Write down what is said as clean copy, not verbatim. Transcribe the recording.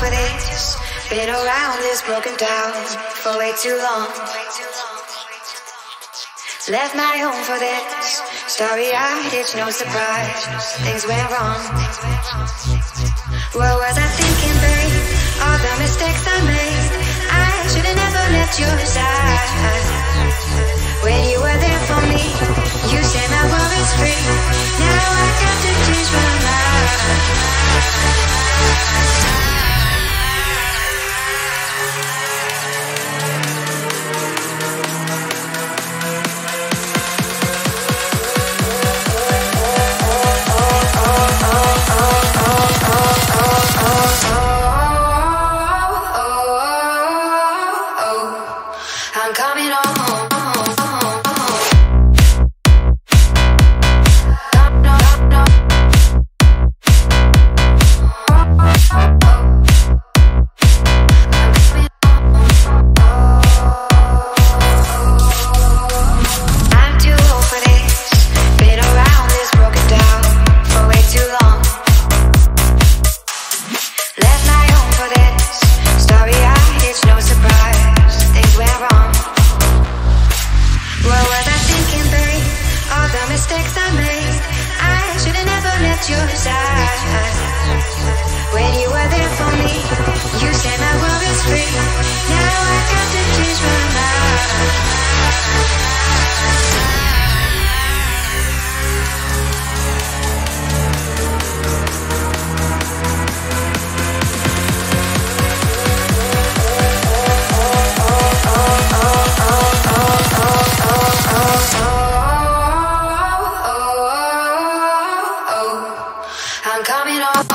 for this. Been around this broken down for way too long. Left my home for this. Starry-eyed, it's no surprise. Things went wrong. What was I thinking, babe? All the mistakes I made. I should've never left your side. When you were there for me, you set my worries free. Now I got to change my mind. I'm coming home. Mistakes I made, I should've never left your side. When you were there for me, you set my worries free. Now I got to change my mind. I'm coming home.